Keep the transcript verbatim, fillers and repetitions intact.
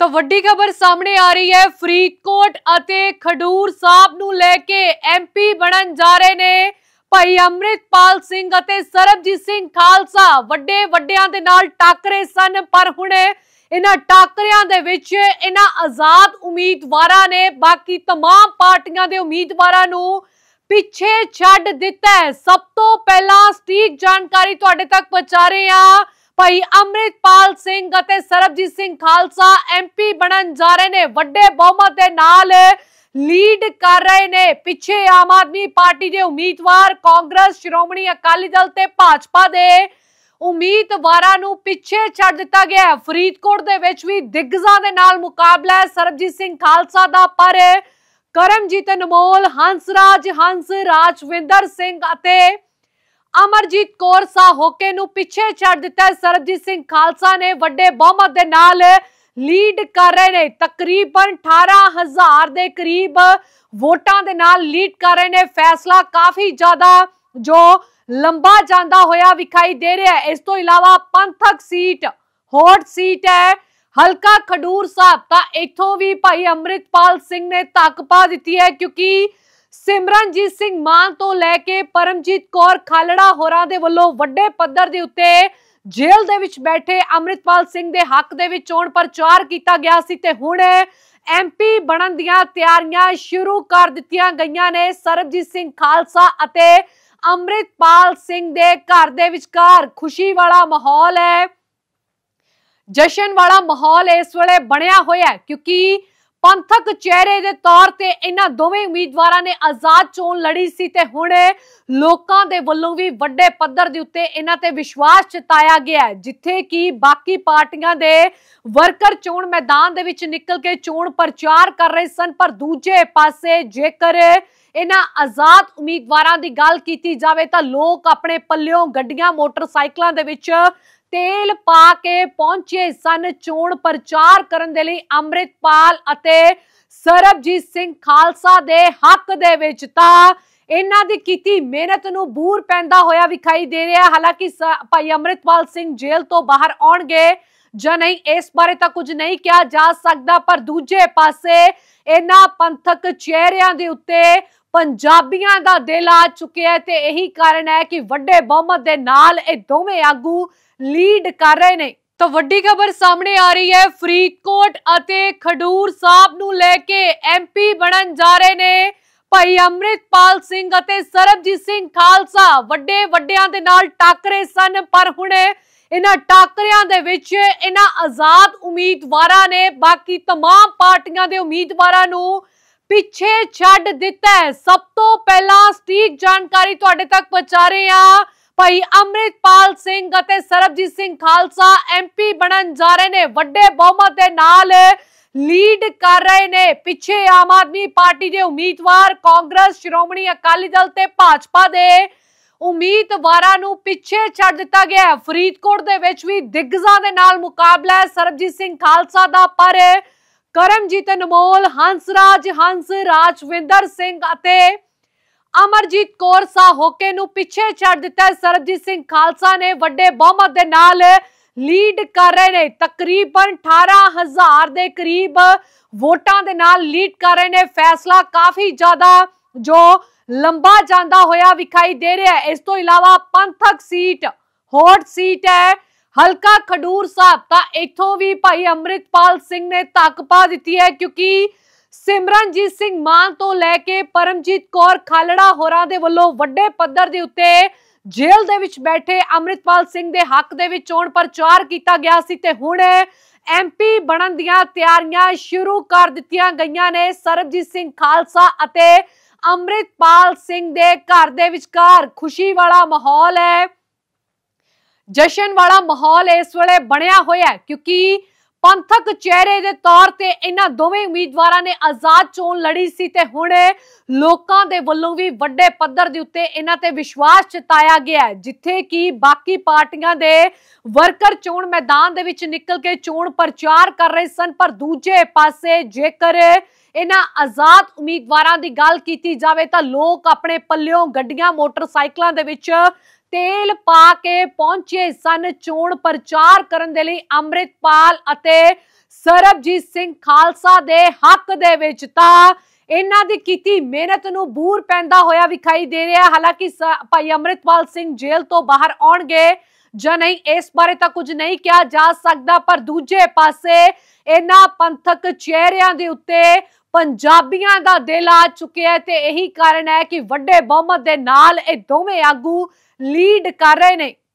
तो वड्डी खबर सामने आ रही है। फरीदकोट अते खडूर साहब नूं लेके एमपी बनन जा रहे ने भाई अमृतपाल सिंह अते सरबजीत सिंह खालसा वड्डे वड्डियां दे नाल टाकरे सन, पर हुण इन्हां टाकरियां दे विच इन्हां आजाद उम्मीदवारां ने बाकी तमाम पार्टियां दे उम्मीदवारां नूं पिछे छड्ड दिता है। सब तो पहला सटीक जानकारी तुहाडे तक पहुंचा रहे हां। भाई अमृतपाल सिंह अते सरबजीत सिंह खालसा एमपी बनन जा रहे ने, वड्डे बहुमत दे नाल लीड कर रहे ने। पिछे आम आदमी पार्टी दे उम्मीदवार, कांग्रेस, श्रोमणी अकाली दल ते भाजपा दे उम्मीदवारां नूं पिछे छड्ड दिता गया है। फरीदकोट दे विच भी दिग्गजां दे नाल मुकाबला है सरबजीत सिंह खालसा दा, पर करमजीत अनमोल, हंसराज हंस, राजविंदर सिंह अते अमरजीत कौर साहोके नूं पिछे छड्ड दिता है। सरबजीत सिंह खालसा ने वड्डे बहुमत दे नाल लीड कर रहे ने, तकरीबन अठारह हजार दे करीब वोटां दे नाल लीड कर रहे ने। फैसला काफी ज्यादा जो लंबा जांदा होया विखाई दे रहा है। इस तो इलावा पंथक सीट होट सीट है हलका खडूर साहब, तां इथों भी भाई अमृतपाल सिंह ने धक्क पा दिती है, क्योंकि सिमरनजीत सिंह मान तो लैके परमजीत कौर खालड़ा होरां दे वल्लों वड्डे पद्धर दे उत्ते जेल दे विच बैठे अमृतपाल सिंह दे हक दे विच चोण प्रचार कीता गया सी ते हुण एमपी बनन दियां तैयारियां शुरू कर दित्तियां गईयां ने। सरबजीत सिंह खालसा अते अमृतपाल सिंह दे घर दे विचकार खुशी वाला माहौल है, जशन वाला माहौल इस वेले बनिया होया है, क्योंकि पंथक चेहरे दे तौर ते इन्हां दोवें उम्मीदवारां ने आजाद चोण लड़ी सी ते हुण लोकां दे वल्लों भी वड्डे पद्धर दे उत्ते इन्हां ते विश्वास जताया गया है। जिथे कि बाकी पार्टियां दे वर्कर चोण मैदान दे विच निकल के चोण प्रचार कर रहे सन, पर दूजे पासे जेकर इन्हां आजाद उम्मीदवारां दी गल कीती जावे तां लोक अपने पल्लियों गड्डियां मोटरसाइकलां दे विच तेल पा के पहुंचे सन चोण प्रचार करन दे लई अमृतपाल अते सरबजीत सिंह खालसा दे हक दे विच। तां इन्हां दी कीती मेहनत नूं बूर पैंदा होया विखाई दे रहा। हालांकि भाई अमृतपाल सिंह जेल तो बाहर आउणगे जां नहीं, इस बारे तां कुछ नहीं कहा जा सकदा, पर दूजे पासे इन्हां पंथक चेहरियां दे उत्ते पंजाबियां दा दिल आ चुकिया है ते यही कारण है कि वड्डे बहुमत दे नाल इह दोवें आगू लीड कर रहे ने। तो वड्डी खबर सामने आ रही है। फरीदकोट अते खडूर साहब नूं लेके एमपी बनन जा रहे ने भाई अमृतपाल सिंह अते सरबजीत सिंह खालसा वड्डे वड्डियां दे नाल टाकरे सन, पर हुण इन्हां टाकरियां दे विच इन्हां आजाद उम्मीदवारां ने बाकी तमाम पार्टियां दे उम्मीदवारां नूं पिछे छड्ड दिता है। सब तो पहला सटीक जानकारी तुहाडे तक पहुंचा रहे हां। भाई अमृतपाल सिंह अते सरबजीत सिंह खालसा एमपी बनन जा रहे ने, वड्डे बहुमत दे नाल लीड कर रहे ने। पिछे आम आदमी पार्टी दे उम्मीदवार, कांग्रेस, श्रोमणी अकाली दल ते भाजपा दे उम्मीदवारां नूं पिछे छड्ड दिता गया है। फरीदकोट दे विच भी दिग्गजां दे नाल मुकाबला है सरबजीत सिंह खालसा दा, पर करमजीत अनमोल, हंसराज हंस, राजविंदर सिंह अते अमरजीत कौर साहोके नूं पिछे छड्ड दिता है। सरबजीत सिंह खालसा ने वड्डे बहुमत दे नाल लीड कर रहे ने, तकरीबन अठारह हजार दे करीब वोटां दे नाल लीड कर रहे ने। फैसला काफी ज्यादा जो लंबा जांदा होया विखाई दे रहा है। इस तो इलावा पंथक सीट होट सीट है हलका खडूर साहब, तां इथों भी भाई अमृतपाल सिंह ने धक्क पा दिती है, क्योंकि सिमरनजीत सिंह मान तो लैके परमजीत कौर खालड़ा होरां दे वल्लों वड्डे पद्धर दे उत्ते जेल दे विच बैठे अमृतपाल सिंह दे हक दे विच चोण प्रचार कीता गया सी ते हुण एमपी बनन दियां तैयारियां शुरू कर दित्तियां गईयां ने। सरबजीत सिंह खालसा अते अमृतपाल सिंह दे घर दे विचकार खुशी वाला माहौल है, जशन वाला माहौल इस वेले बनिया होया है, क्योंकि पंथक चेहरे दे तौर ते इन्हां दोवें उम्मीदवारां ने आजाद चोण लड़ी सी ते हुण लोकां दे वल्लों भी वड्डे पद्धर दे उत्ते इन्हां ते विश्वास जताया गया है। जिथे कि बाकी पार्टियां दे वर्कर चोण मैदान दे विच निकल के चोण प्रचार कर रहे सन, पर दूजे पासे जेकर इन्हां आजाद उम्मीदवारां दी गल कीती जावे तां लोक अपने पल्लियों गड्डियां मोटरसाइकलां दे विच तेल पा के पहुंचे सन चोण प्रचार करन दे लई अमृतपाल अते ਸਰਬਜੀਤ ਸਿੰਘ ਖਾਲਸਾ ਦੇ ਹੱਕ ਦੇ ਵਿੱਚ ਤਾਂ ਇਹਨਾਂ ਦੀ ਕੀਤੀ ਮਿਹਨਤ ਨੂੰ ਬੂਰ ਪੈਂਦਾ ਹੋਇਆ ਵਿਖਾਈ ਦੇ ਰਿਹਾ। ਹਾਲਾਂਕਿ ਭਾਈ ਅੰਮ੍ਰਿਤਪਾਲ ਸਿੰਘ ਜੇਲ੍ਹ ਤੋਂ ਬਾਹਰ ਆਉਣਗੇ ਜਾਂ ਨਹੀਂ, ਇਸ ਬਾਰੇ ਤਾਂ ਕੁਝ ਨਹੀਂ ਕਿਹਾ ਜਾ ਸਕਦਾ, ਪਰ ਦੂਜੇ ਪਾਸੇ ਇਹਨਾਂ ਪੰਥਕ ਚਿਹਰਿਆਂ ਦੇ ਉੱਤੇ ਪੰਜਾਬੀਆਂ ਦਾ ਦਿਲ ਆ ਚੁੱਕਿਆ ਤੇ ਇਹੀ ਕਾਰਨ ਹੈ ਕਿ ਵੱਡੇ ਬਹੁਮਤ ਦੇ ਨਾਲ ਇਹ ਦੋਵੇਂ ਆਗੂ ਲੀਡ ਕਰ ਰਹੇ ਨੇ।